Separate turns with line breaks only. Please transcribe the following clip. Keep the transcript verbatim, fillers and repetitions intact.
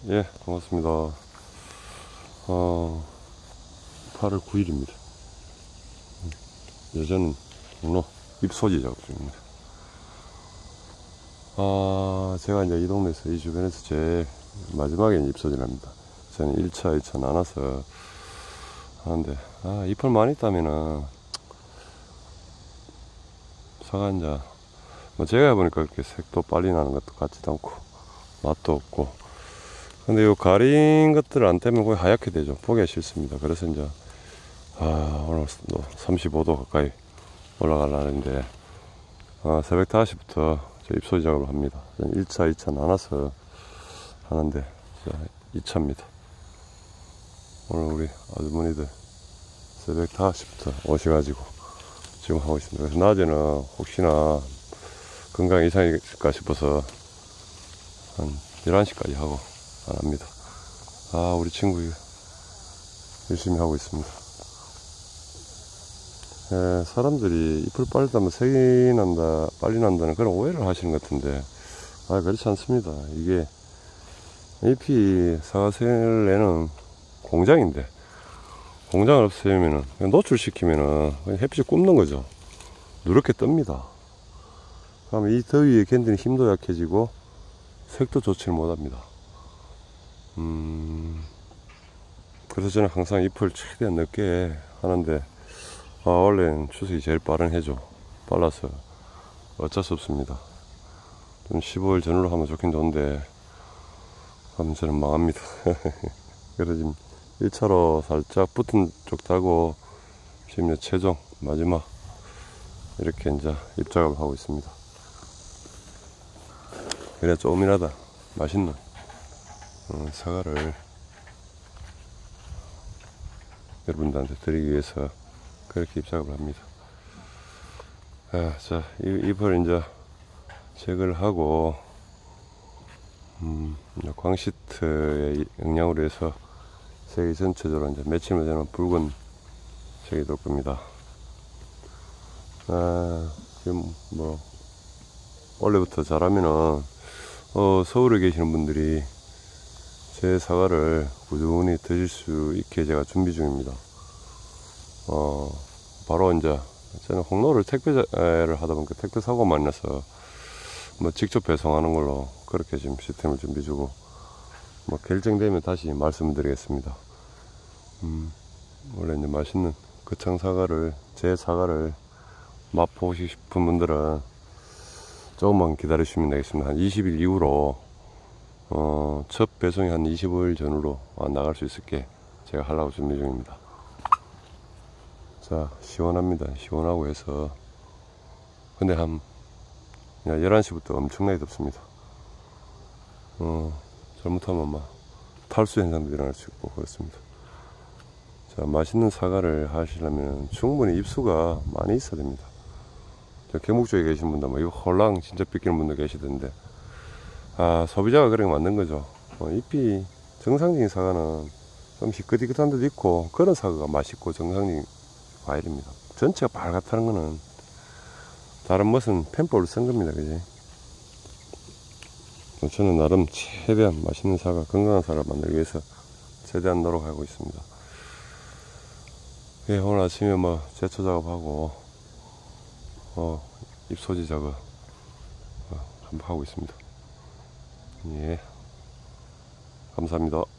예, 반갑습니다. 어, 팔월 구일입니다. 여전히 문어 잎소지 작업 중입니다. 아, 제가 이제 이 동네에서, 이 주변에서 제일 마지막에 잎소지를 합니다. 저는 일 차, 이 차 나눠서 하는데, 아, 잎을 많이 따면은, 사과 이제, 뭐 제가 해보니까 그렇게 색도 빨리 나는 것도 같지도 않고, 맛도 없고, 근데 요 가린 것들을 안 떼면 거의 하얗게 되죠. 보기가 싫습니다. 그래서 이제, 아, 오늘 삼십오 도 가까이 올라가려는데, 아, 새벽 다섯 시부터 저 잎소지 작업을 합니다. 일 차, 이 차 나눠서 하는데, 이 차입니다. 오늘 우리 아주머니들 새벽 다섯 시부터 오셔가지고 지금 하고 있습니다. 그래서 낮에는 혹시나 건강 이상이 있을까 싶어서 한 열한 시까지 하고 안 합니다. 아, 우리 친구 열심히 하고 있습니다. 예, 사람들이 잎을 빨리 따면 색이 난다, 빨리 난다는 그런 오해를 하시는 것 같은데, 아, 그렇지 않습니다. 이게 잎이 사과색을 내는 공장인데, 공장을 없애면은, 그냥 노출시키면은 그냥 햇빛이 굽는 거죠. 누렇게 뜹니다. 그러면 이 더위에 견디는 힘도 약해지고 색도 좋지를 못합니다. 음, 그래서 저는 항상 잎을 최대한 늦게 하는데, 아, 원래는 추석이 제일 빠른 해죠. 빨라서 어쩔 수 없습니다. 좀 십오일 전후로 하면 좋긴 좋은데, 하면 저는 망합니다. 그래서 지금 일 차로 살짝 붙은 쪽 따고, 지금 이제 최종 마지막 이렇게 이제 잎작업을 하고 있습니다. 그래야 조금이라도 맛있는 어, 사과를 여러분들한테 드리기 위해서 그렇게 잎작업을 합니다. 아, 자, 이, 잎을 이제 제거를 하고, 음, 광시트의 영향으로 해서 색이 전체적으로 이제 며칠만 되면 붉은 색이 될 겁니다. 아, 지금 뭐, 원래부터 잘하면은, 어, 서울에 계시는 분들이 제 사과를 꾸준히 드실 수 있게 제가 준비 중입니다. 어, 바로 이제, 저는 홍로를 택배를 하다 보니까 택배 사고가 많이 나서, 뭐 직접 배송하는 걸로 그렇게 지금 시스템을 준비 주고, 뭐 결정되면 다시 말씀드리겠습니다. 음, 원래 이제 맛있는 거창 사과를, 제 사과를 맛보고 싶은 분들은 조금만 기다리시면 되겠습니다. 한 이십 일 이후로, 어, 첫 배송이 한 이십오일 전후로 나갈 수 있을게 제가 하려고 준비 중입니다. 자, 시원합니다. 시원하고 해서. 근데 한 열한 시부터 엄청나게 덥습니다. 어, 잘못하면 막 탈수 현상도 일어날 수 있고 그렇습니다. 자, 맛있는 사과를 하시려면 충분히 입수가 많이 있어야 됩니다. 저 계곡 쪽에 계신 분들, 뭐, 이거 홀랑 진짜 삐끼는 분도 계시던데, 아, 소비자가 그렇게 만든 거죠. 어, 잎이, 정상적인 사과는 좀 희끗희끗한 데도 있고, 그런 사과가 맛있고 정상적인 과일입니다. 전체가 빨갛다는 거는 다른 무슨 펜볼을 쓴 겁니다. 그지? 저는 나름 최대한 맛있는 사과, 건강한 사과를 만들기 위해서 최대한 노력하고 있습니다. 예, 오늘 아침에 뭐 제초 작업하고 어, 잎소지 작업 어, 한번 하고 있습니다. 예, 감사합니다.